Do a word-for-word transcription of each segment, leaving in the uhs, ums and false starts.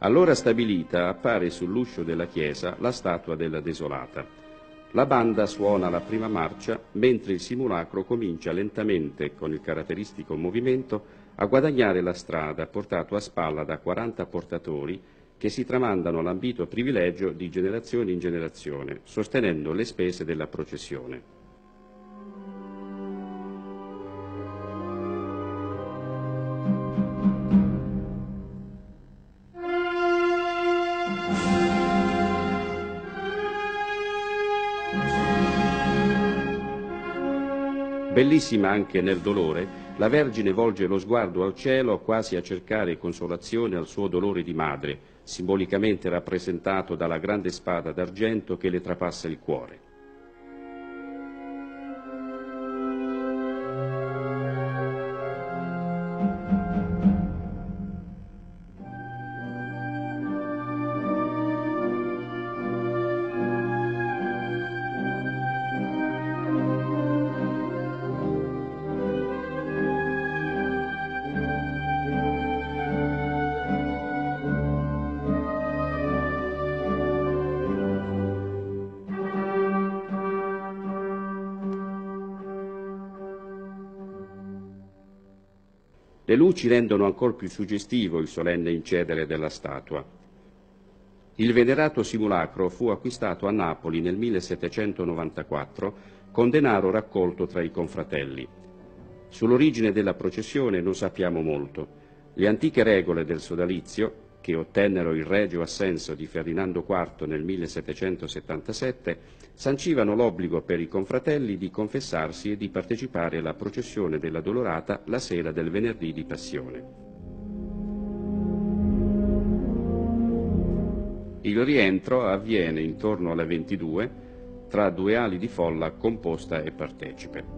All'ora stabilita appare sull'uscio della chiesa la statua della Desolata. La banda suona la prima marcia, mentre il simulacro comincia lentamente, con il caratteristico movimento, a guadagnare la strada, portato a spalla da quaranta portatori che si tramandano l'ambito privilegio di generazione in generazione, sostenendo le spese della processione. Bellissima anche nel dolore, la Vergine volge lo sguardo al cielo quasi a cercare consolazione al suo dolore di madre, simbolicamente rappresentato dalla grande spada d'argento che le trapassa il cuore. Le luci rendono ancor più suggestivo il solenne incedere della statua. Il venerato simulacro fu acquistato a Napoli nel millesettecentonovantaquattro con denaro raccolto tra i confratelli. Sull'origine della processione non sappiamo molto. Le antiche regole del sodalizio, che ottennero il regio assenso di Ferdinando quarto nel millesettecentosettantasette, sancivano l'obbligo per i confratelli di confessarsi e di partecipare alla processione della Dolorata la sera del venerdì di Passione. Il rientro avviene intorno alle ventidue tra due ali di folla composta e partecipe.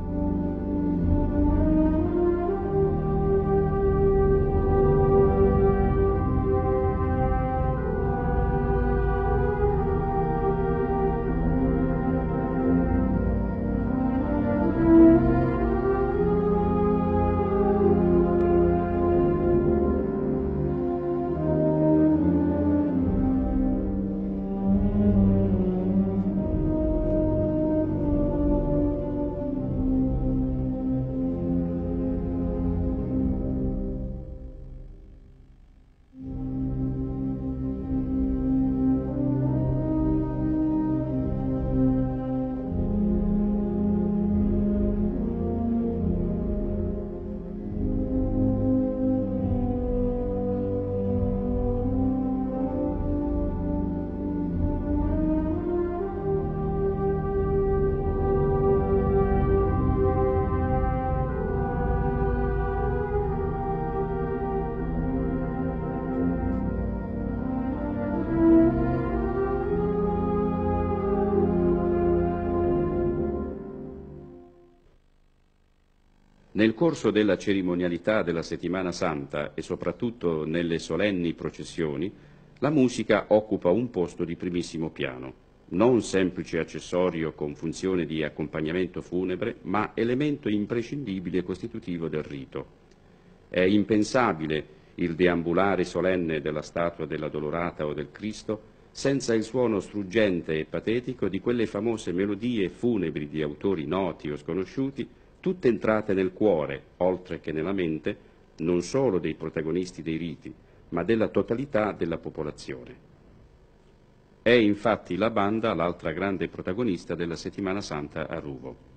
Nel corso della cerimonialità della Settimana Santa e soprattutto nelle solenni processioni, la musica occupa un posto di primissimo piano, non semplice accessorio con funzione di accompagnamento funebre, ma elemento imprescindibile e costitutivo del rito. È impensabile il deambulare solenne della statua della Dolorata o del Cristo senza il suono struggente e patetico di quelle famose melodie funebri di autori noti o sconosciuti, tutte entrate nel cuore, oltre che nella mente, non solo dei protagonisti dei riti, ma della totalità della popolazione. È infatti la banda l'altra grande protagonista della Settimana Santa a Ruvo.